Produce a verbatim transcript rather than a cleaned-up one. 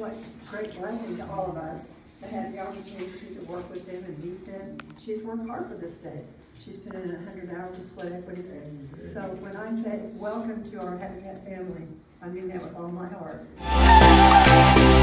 what great blessing to all of us to have the opportunity to work with them and meet them. She's worked hard for this day. She's put in a hundred hours of sweat equity. So when I say welcome to our Habitat family, I mean that with all my heart.